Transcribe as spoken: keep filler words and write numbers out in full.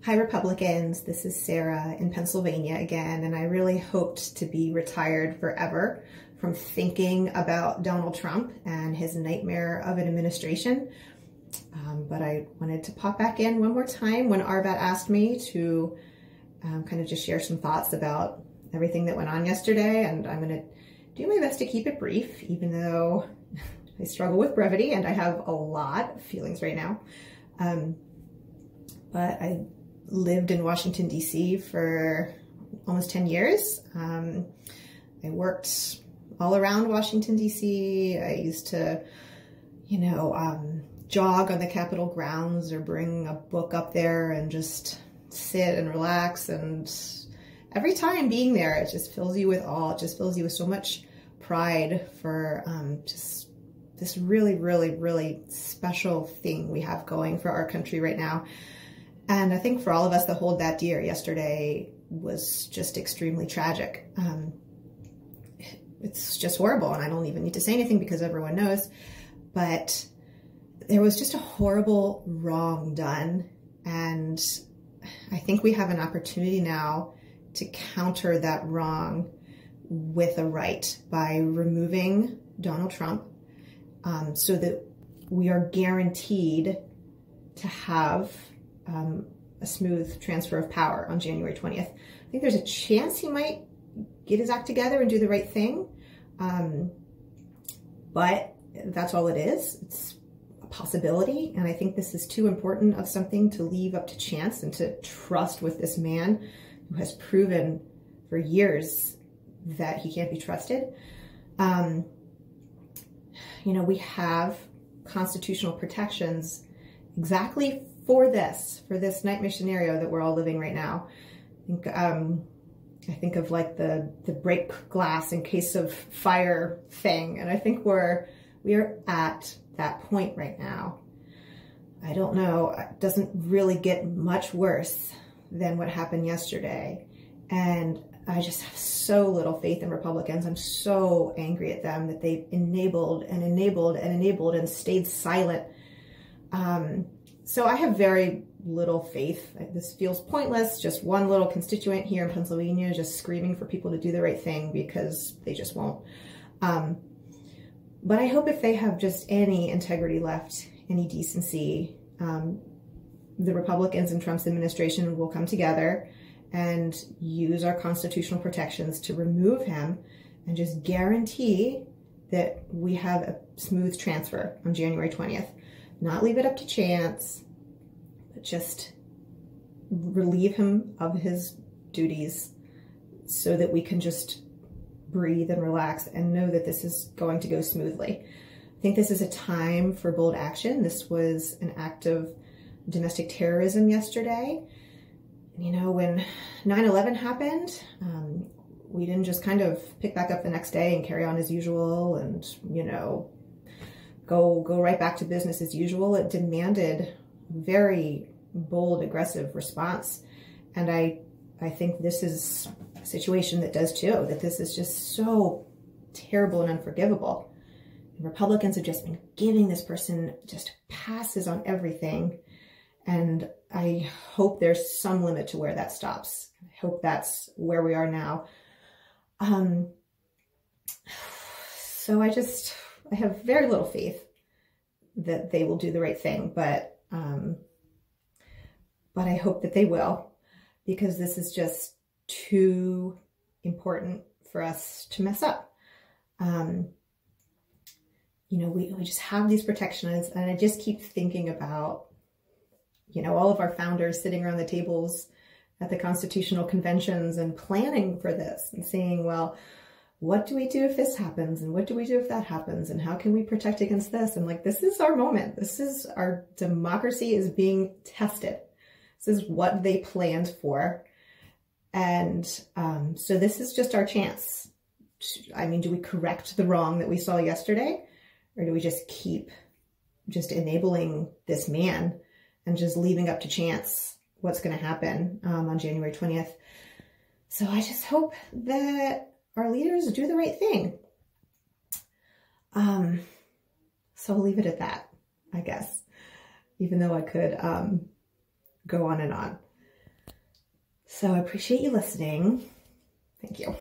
Hi Republicans, this is Sarah in Pennsylvania again, and I really hoped to be retired forever from thinking about Donald Trump and his nightmare of an administration. Um, but I wanted to pop back in one more time when Arbat asked me to um, kind of just share some thoughts about everything that went on yesterday, and I'm going to do my best to keep it brief, even though I struggle with brevity and I have a lot of feelings right now. Um, but I lived in Washington, D C for almost ten years. Um, I worked all around Washington, D C. I used to, you know, um, jog on the Capitol grounds or bring a book up there and just sit and relax. And every time being there, it just fills you with awe. It just fills you with so much pride for um, just this really, really, really special thing we have going for our country right now. And I think for all of us that hold that dear, yesterday was just extremely tragic. Um, it's just horrible, and I don't even need to say anything because everyone knows. But there was just a horrible wrong done, and I think we have an opportunity now to counter that wrong with a right by removing Donald Trump, um, so that we are guaranteed to have Um, a smooth transfer of power on January twentieth. I think there's a chance he might get his act together and do the right thing. Um, but that's all it is. It's a possibility. And I think this is too important of something to leave up to chance and to trust with this man who has proven for years that he can't be trusted. Um, you know, we have constitutional protections exactly for this, for this nightmare scenario that we're all living right now. I think, um, I think of like the, the break glass in case of fire thing. And I think we're, we are at that point right now. I don't know, it doesn't really get much worse than what happened yesterday. And I just have so little faith in Republicans. I'm so angry at them that they enabled and enabled and enabled and stayed silent. Um, So I have very little faith. This feels pointless. Just one little constituent here in Pennsylvania just screaming for people to do the right thing because they just won't. Um, but I hope if they have just any integrity left, any decency, um, the Republicans and Trump's administration will come together and use our constitutional protections to remove him and just guarantee that we have a smooth transfer on January twentieth. Not leave it up to chance, but just relieve him of his duties so that we can just breathe and relax and know that this is going to go smoothly. I think this is a time for bold action. This was an act of domestic terrorism yesterday. You know, when nine eleven happened, um, we didn't just kind of pick back up the next day and carry on as usual and, you know, go go right back to business as usual. It demanded very bold, aggressive response. And I I think this is a situation that does too, that this is just so terrible and unforgivable. And Republicans have just been giving this person just passes on everything. And I hope there's some limit to where that stops. I hope that's where we are now. Um, so I just... I have very little faith that they will do the right thing, but um, but I hope that they will, because this is just too important for us to mess up. Um, you know, we, we just have these protections, and I just keep thinking about, you know, all of our founders sitting around the tables at the constitutional conventions and planning for this and saying, well, what do we do if this happens? And what do we do if that happens? And how can we protect against this? And like, this is our moment. This is our democracy is being tested. This is what they planned for. And um, so this is just our chance. I mean, do we correct the wrong that we saw yesterday? Or do we just keep just enabling this man and just leaving up to chance what's going to happen um, on January twentieth? So I just hope that our leaders do the right thing. Um, so I'll leave it at that, I guess, even though I could um, go on and on. So I appreciate you listening. Thank you.